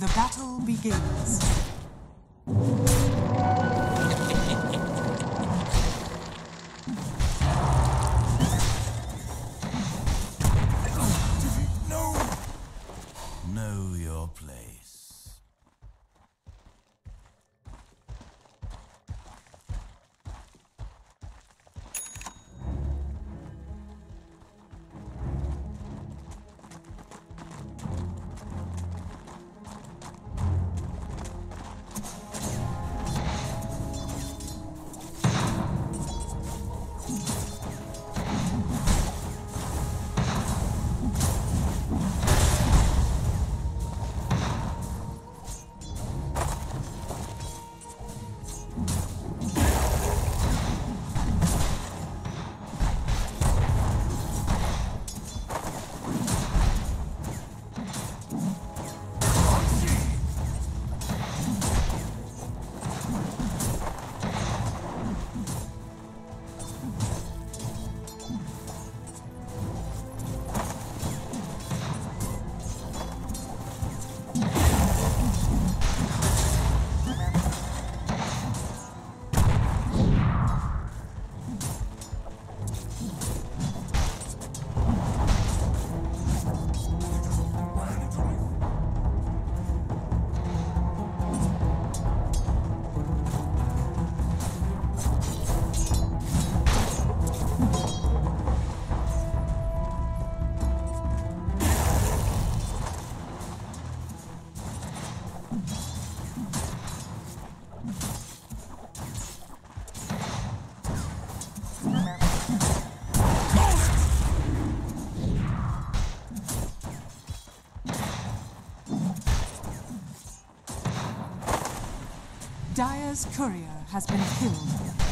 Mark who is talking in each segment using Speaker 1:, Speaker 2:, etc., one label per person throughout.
Speaker 1: The battle begins.
Speaker 2: Know your place.
Speaker 1: Dire's courier has been killed.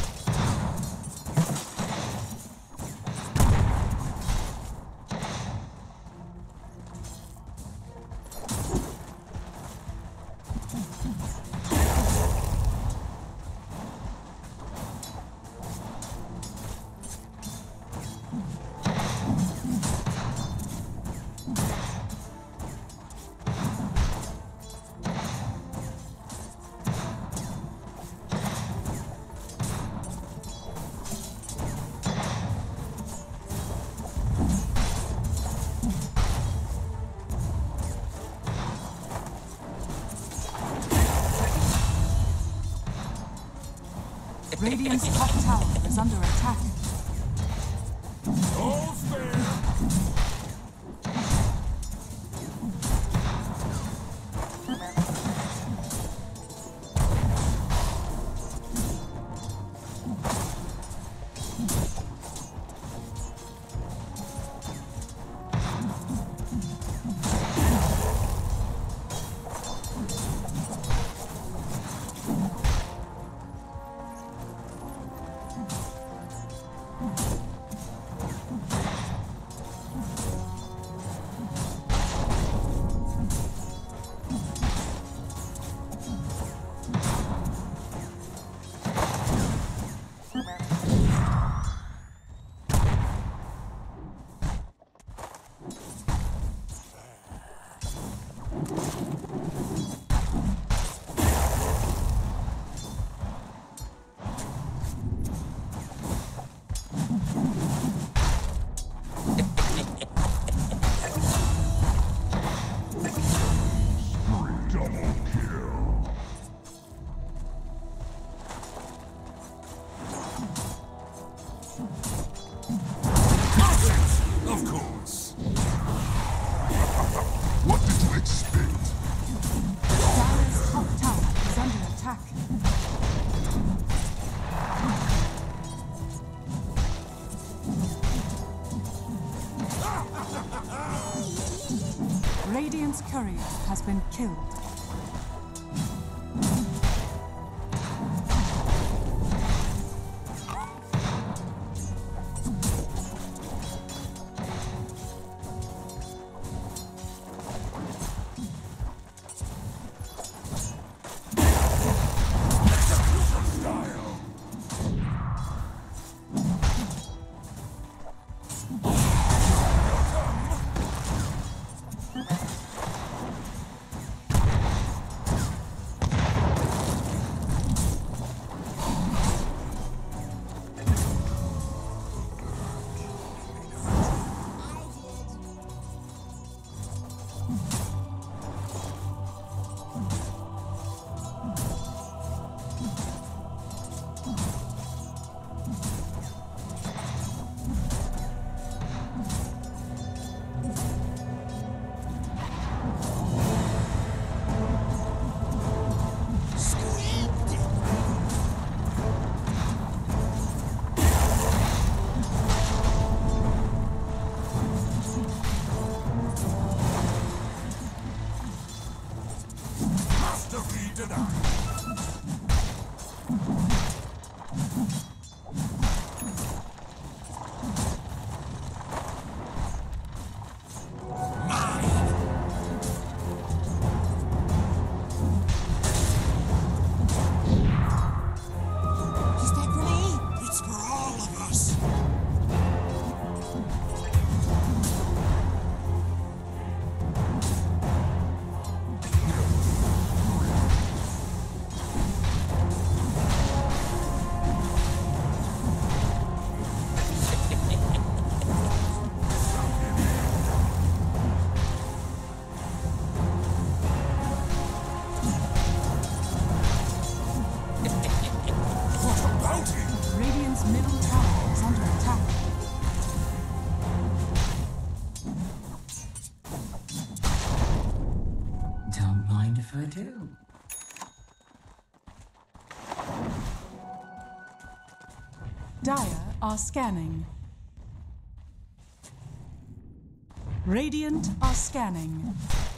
Speaker 1: Radiant's top tower is under attack.
Speaker 2: All's fair.
Speaker 1: Radiant's courier has been killed.
Speaker 3: Is that for me? It's for all of us.
Speaker 1: Radiant's middle tower is under attack.
Speaker 4: Don't mind if I do.
Speaker 1: Dire are scanning. Radiant are scanning.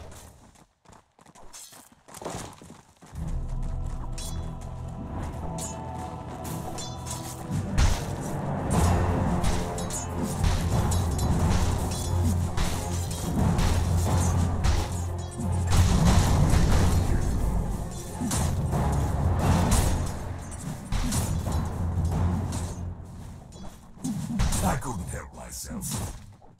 Speaker 2: I couldn't help myself.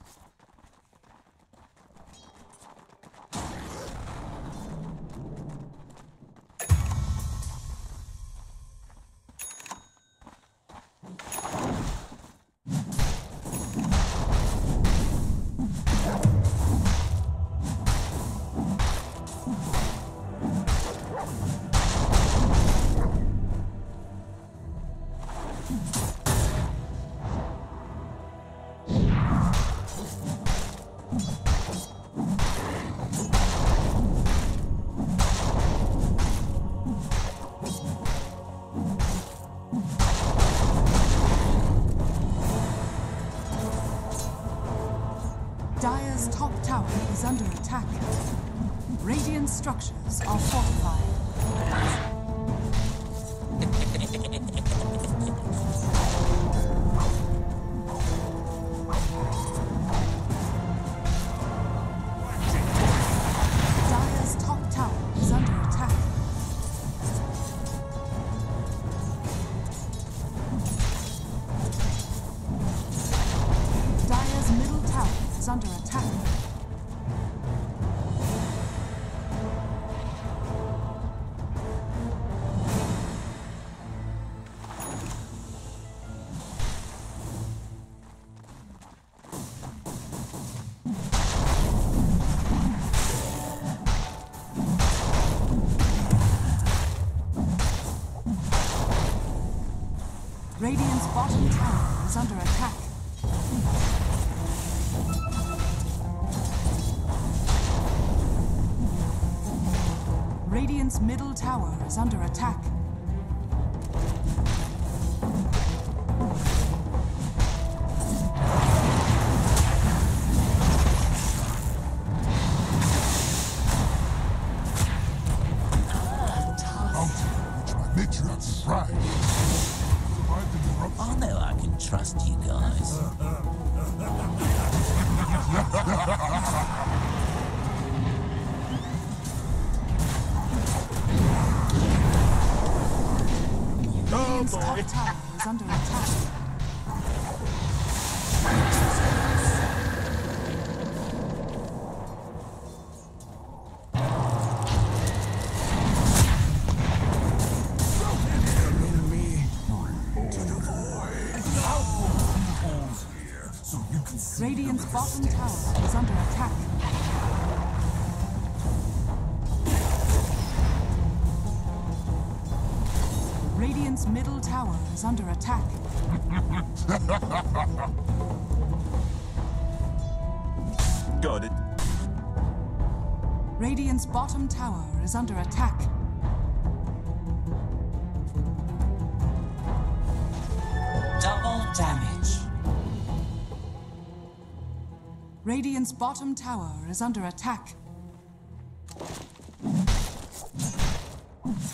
Speaker 1: Dire's top tower is under attack. Radiant structures are fortified. Dire's top tower is under attack. Dire's middle tower is under attack. Radiant's bottom tower is under attack. Radiant's middle tower is under attack.
Speaker 2: I know I can trust you guys.
Speaker 1: Radiant's top tower is under attack. Radiant's bottom tower is under attack. Radiant's middle tower is under attack.
Speaker 2: Got it.
Speaker 1: Radiant's bottom tower is under attack.
Speaker 4: Double damage.
Speaker 1: Radiant's bottom tower is under attack.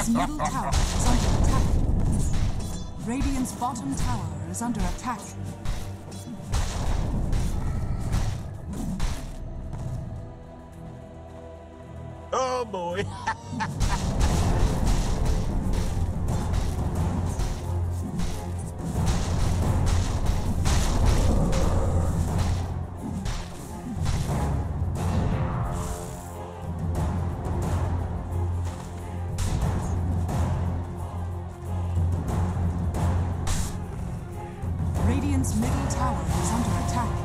Speaker 1: Radiant's middle tower is under attack. Radiant's bottom tower is under attack.
Speaker 2: Oh boy.
Speaker 1: Radiant's middle tower is under attack.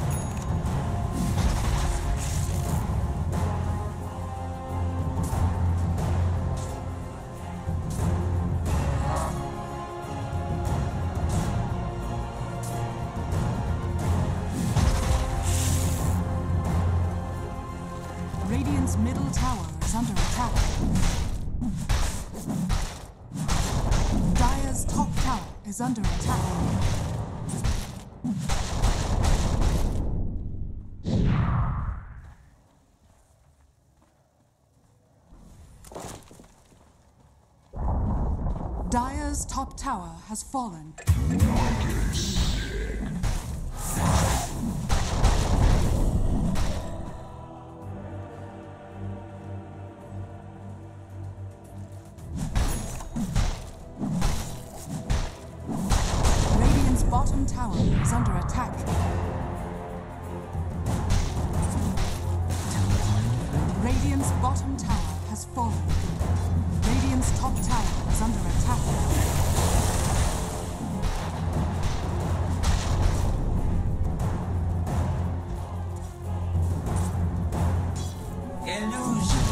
Speaker 1: Radiant's middle tower is under attack. Dire's top tower is under attack. Dire's top tower has fallen. Radiant's bottom tower is under attack. Radiant's bottom tower has fallen. Radiant's top tower is under attack.
Speaker 4: Illusion.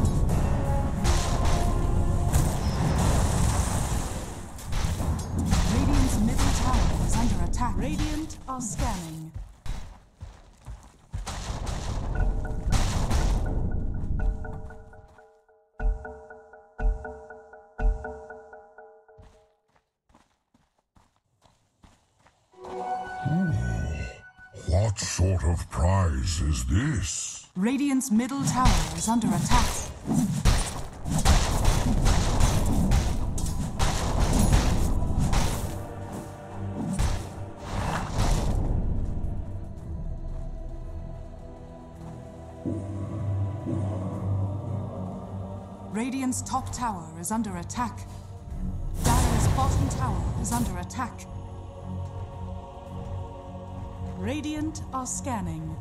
Speaker 1: Radiant's middle tower is under attack. Radiant are scanning.
Speaker 5: What sort of prize is this?
Speaker 1: Radiant's middle tower is under attack. Radiant's top tower is under attack. Dire's bottom tower is under attack. Radiant are scanning.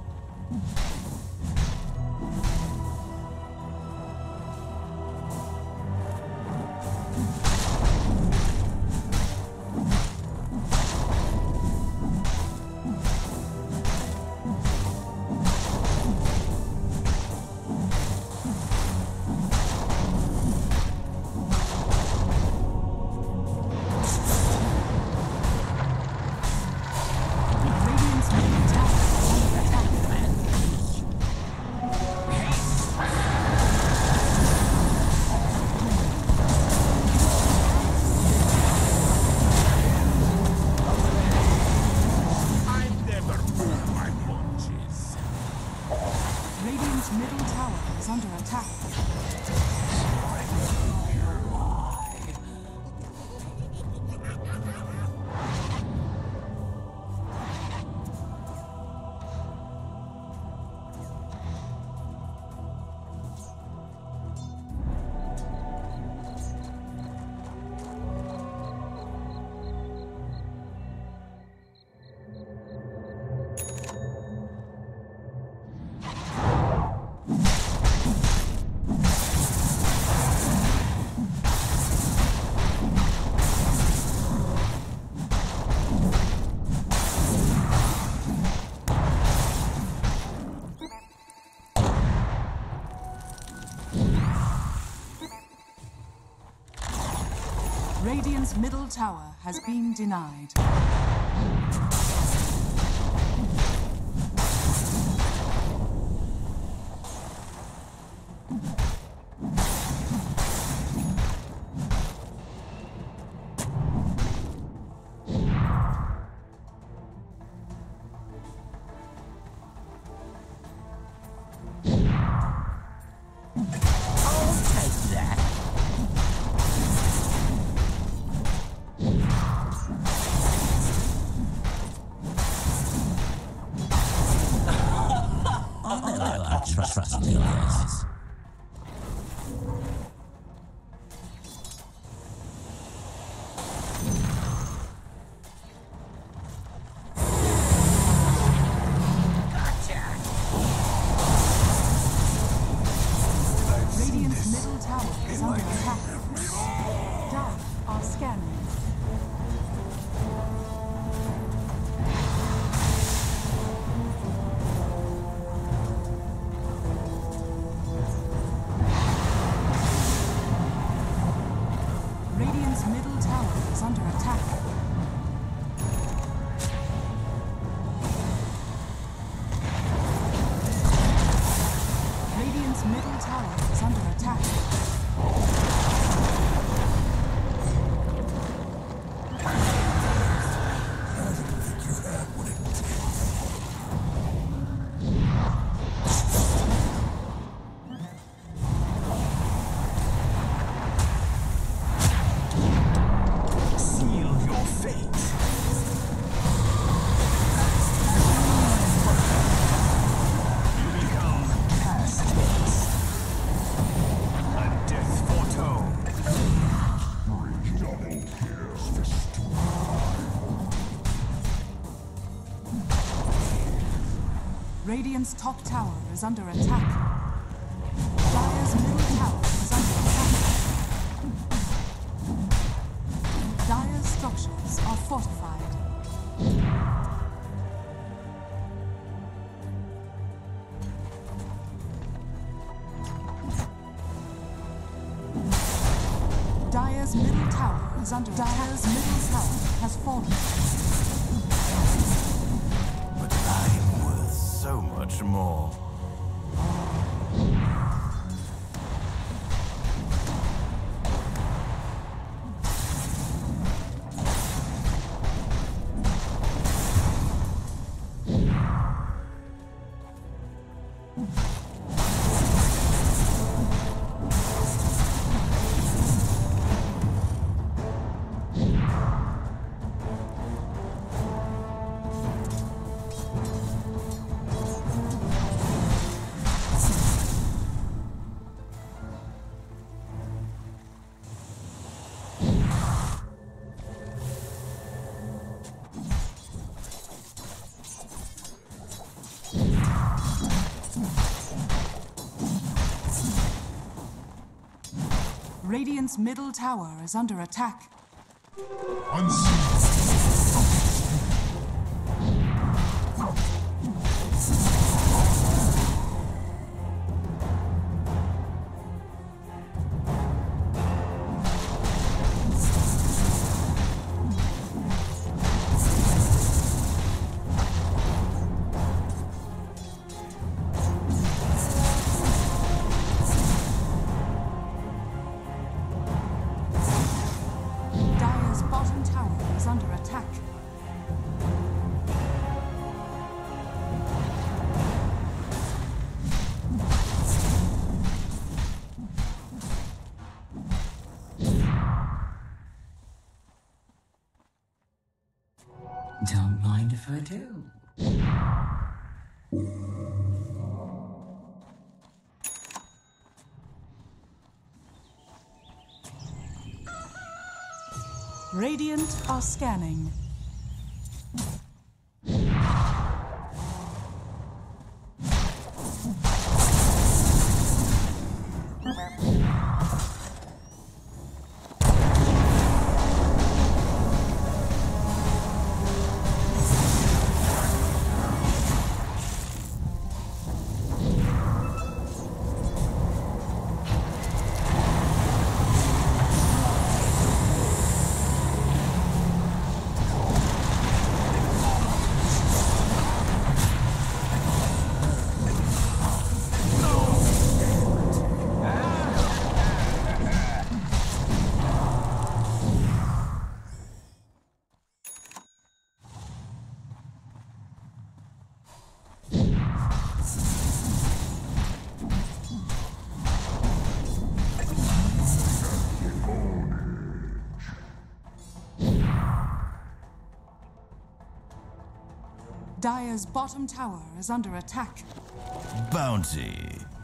Speaker 1: Radiant's middle tower is under attack.
Speaker 2: I never move my punches.
Speaker 1: Radiant's middle tower is under attack. Radiant's middle tower has been denied.
Speaker 2: I'll take that.
Speaker 4: trust the others.
Speaker 1: Radiant's middle tower is under attack. Dire are scanning. Radiant's middle tower is under attack. Radiant's middle tower is under attack.
Speaker 3: Seal your fate. You become past tense. A death foretold.
Speaker 1: Radiant's top tower is under attack. Dire's middle tower is under attack. Dire's structures are fortified. Dire's middle tower is under attack. Dire's middle tower has fallen.
Speaker 3: But I'm worth so much more.
Speaker 1: Radiant's middle tower is under attack. Dire's bottom tower is under attack.
Speaker 4: Don't mind if I do.
Speaker 1: Radiant are scanning. Dire's bottom tower is under attack.
Speaker 3: Bounty.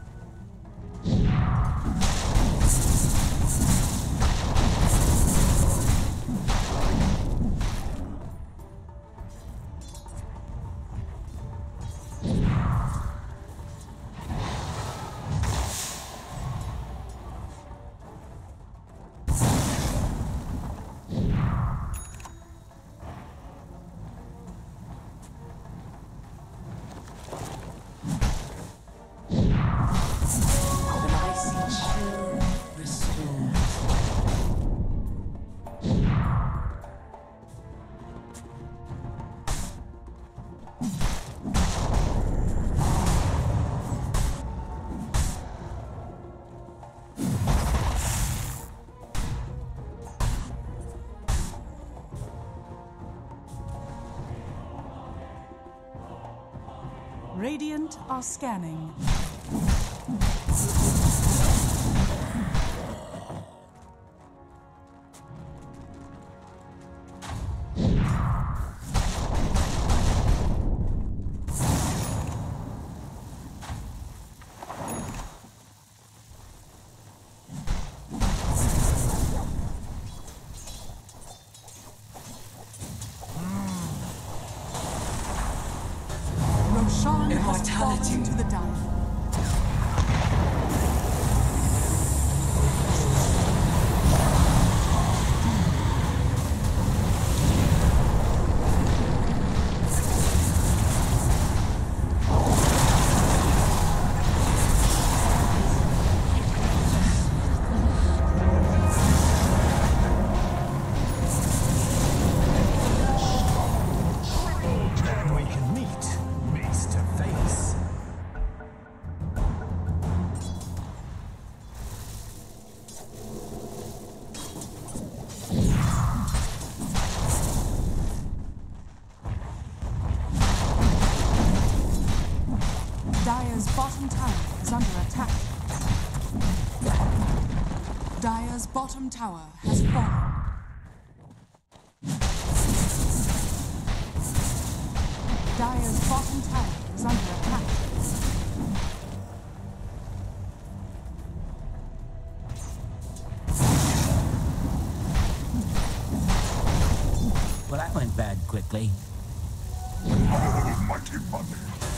Speaker 1: Radiant are scanning. Roshan has fallen to the dive.
Speaker 6: And we can meet face to face.
Speaker 1: Dire's bottom tower is under attack. Dire's bottom tower has fallen. Dire's bottom tower is under attack.
Speaker 4: Well, that went bad quickly.
Speaker 5: Almighty money.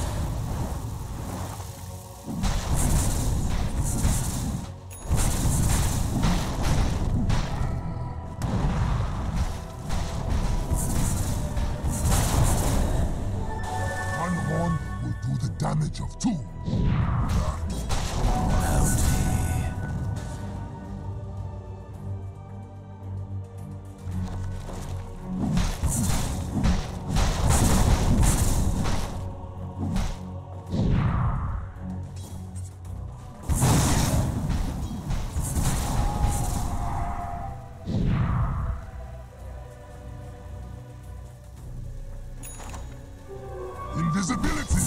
Speaker 5: One horn will do the damage of two. Invisibility!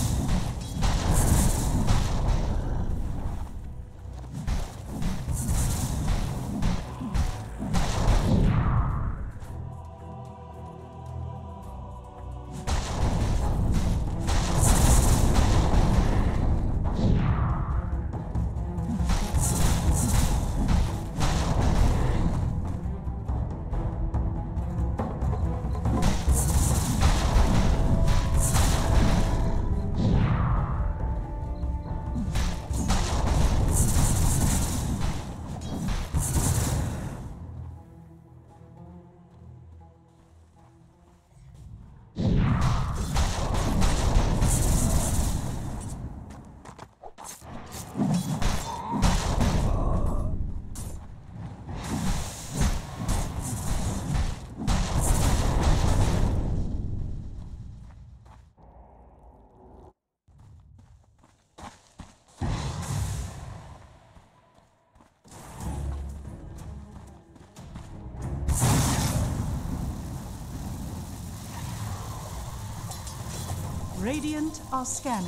Speaker 1: Radiant are scanning.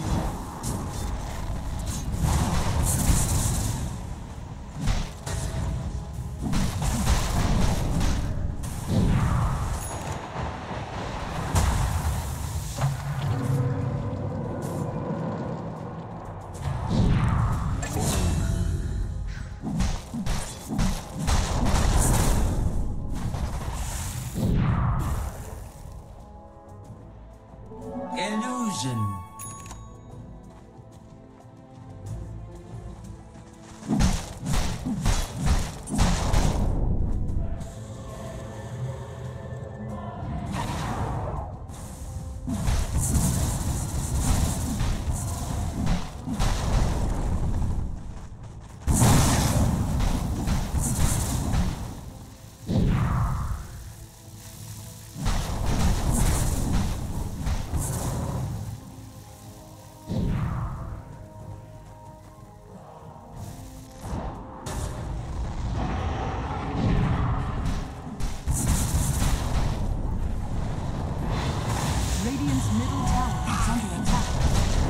Speaker 4: Illusion.
Speaker 1: Radiant's middle tower is under attack.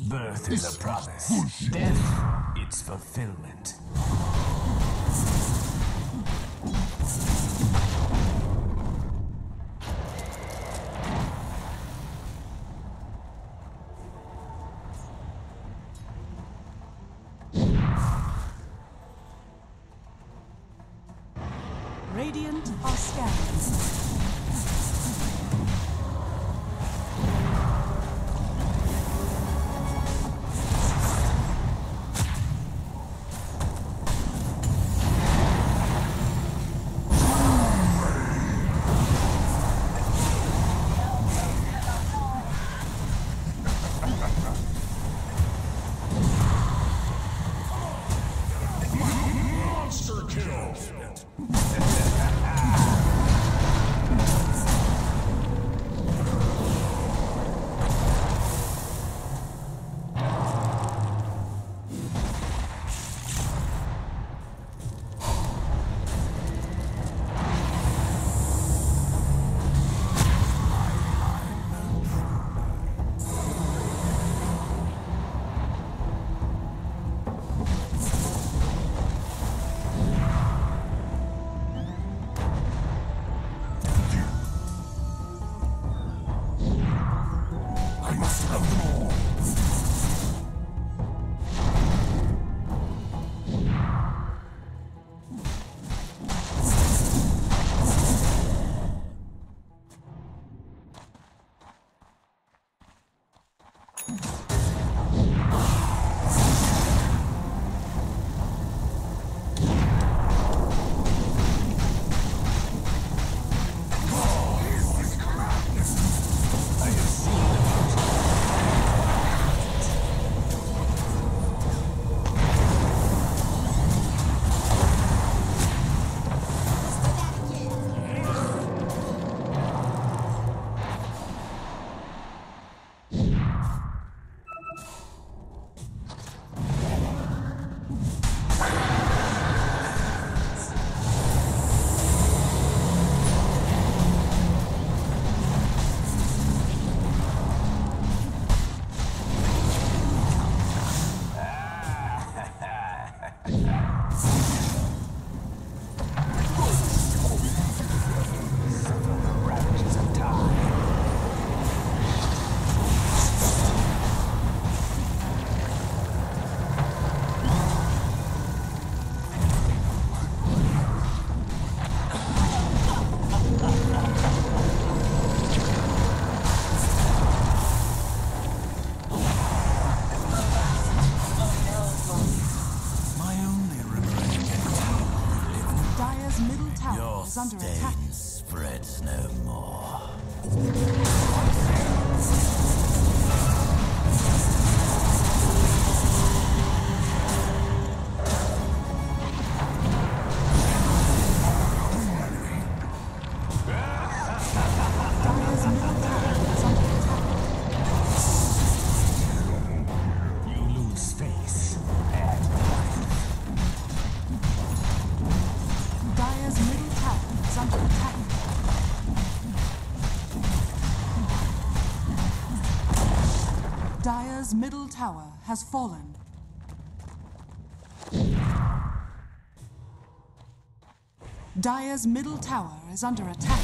Speaker 6: Birth is a promise. Death, its fulfillment.
Speaker 1: Radiant are scanning.
Speaker 2: Monster kill!
Speaker 1: is under attack.
Speaker 4: Stain spreads no more.
Speaker 1: Dire's middle tower has fallen. Dire's middle tower is under attack.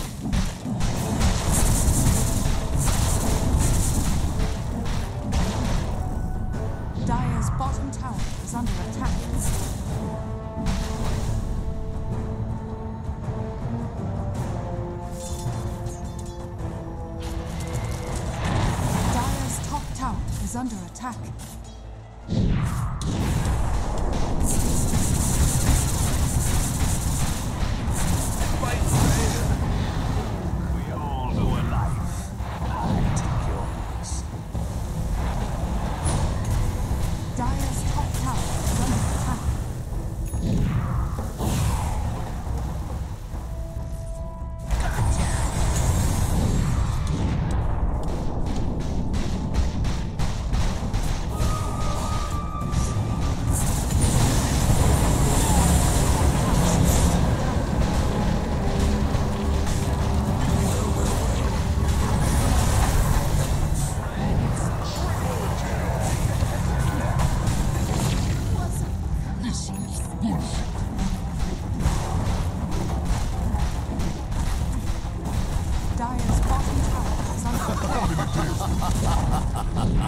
Speaker 1: Dire's bottom tower is under attack. Is under attack.
Speaker 6: We all know a life. I take yours.
Speaker 1: Dire's top tower is under attack.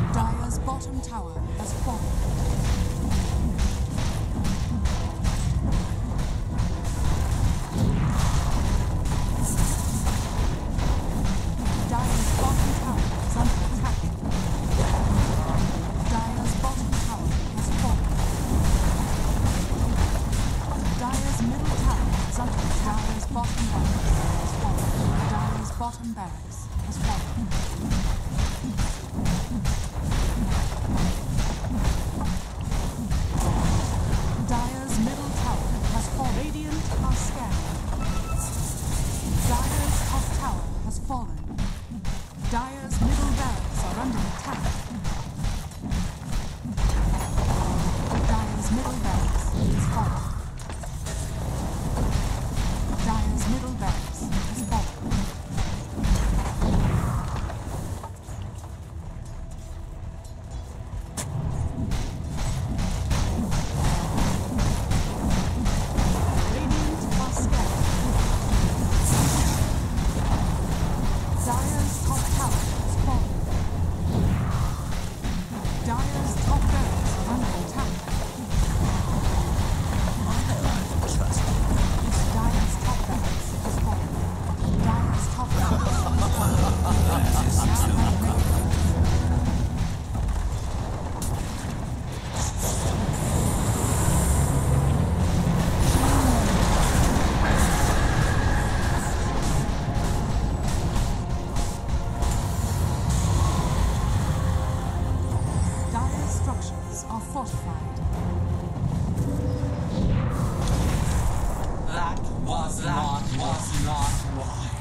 Speaker 1: Dire's bottom tower has fallen. Dire's bottom tower is under attack. Dire's bottom tower has fallen. Dire's middle tower is under attack. Dire's bottom barracks has fallen. Dire's bottom barracks has fallen. Dire's middle tower has fallen. Radiant are scanning. Dire's top tower has fallen. Dire's middle barracks are under attack. Dire's middle barracks is fallen. Dire's middle barracks has fallen. Radiant are scanning. Dire's top tower has fallen. Dire's top barracks are under attack. Dire's top barracks has fallen. Dire's top barracks has fallen. Dire's structures are fortified.
Speaker 3: That was not right.